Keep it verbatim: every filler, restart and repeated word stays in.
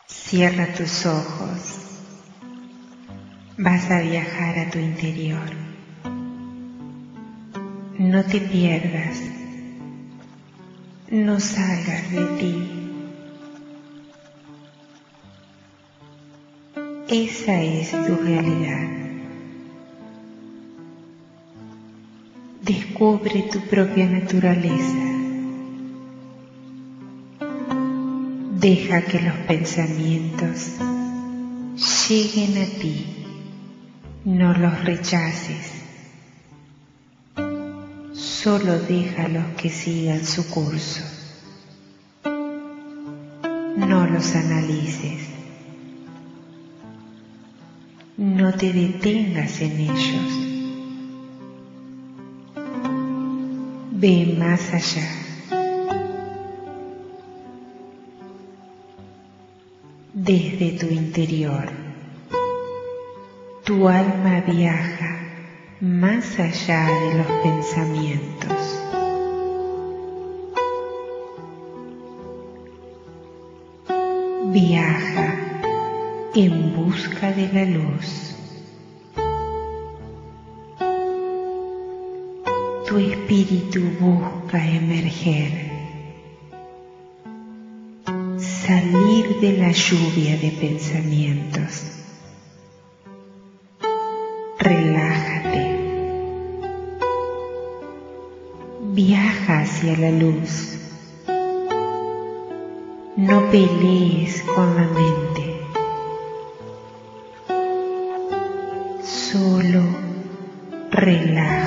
Cierra tus ojos. Vas a viajar a tu interior. No te pierdas. No salgas de ti. Esa es tu realidad. Descubre tu propia naturaleza. Deja que los pensamientos lleguen a ti. No los rechaces. Solo déjalos que sigan su curso. No los analices. No te detengas en ellos. Ve más allá. Desde tu interior, tu alma viaja más allá de los pensamientos. Viaja en busca de la luz. Tu espíritu busca emerger, salir de la lluvia de pensamientos. Relájate. Viaja hacia la luz. No pelees con la mente. Solo relájate.